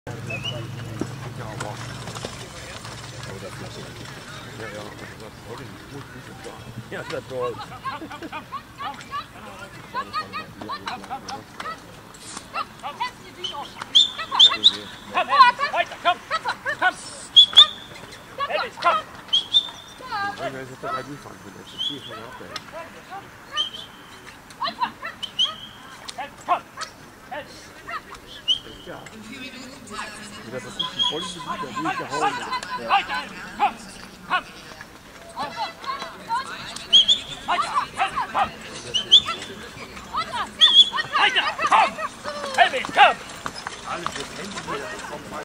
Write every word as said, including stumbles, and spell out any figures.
Ja, ja, das wollte ich gut, nicht so klar. Ja, das ist toll. Komm, weiter, komm! Komm! Elvis, komm! Ich weiß nicht, ob ich fahren will. Das ist viel von der Abwehr. Komm! Ja. Wieder versucht, die volle Besucher durchgehauen. Weiter! Komm!